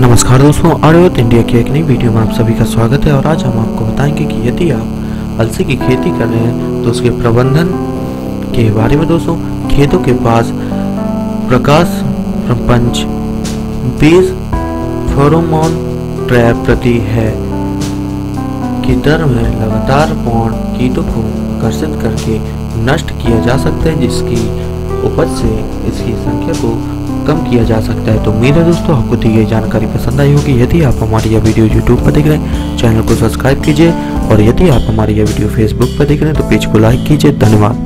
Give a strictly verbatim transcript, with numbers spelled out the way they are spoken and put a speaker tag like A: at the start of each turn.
A: नमस्कार दोस्तों, आर्यवर्त इंडिया की एक नई वीडियो में आप सभी का स्वागत है। और आज हम आपको बताएंगे कि यदि आप अलसी की खेती कर रहे हैं तो उसके प्रबंधन के बारे में। दोस्तों, खेतों के पास प्रकाश प्रपंच बीज फेरोमोन ट्रैप प्रति है की दर में लगातार पौध कीटों को आकर्षित करके नष्ट किया जा सकता है, जिसकी उपज से इसकी संख्या को कम किया जा सकता है। तो उम्मीद है दोस्तों आपको दी गई जानकारी पसंद आई होगी। यदि आप हमारी यह वीडियो यूट्यूब पर देख रहे हैं, चैनल को सब्सक्राइब कीजिए, और यदि आप हमारी यह वीडियो फेसबुक पर देख रहे हैं तो पेज को लाइक कीजिए। धन्यवाद।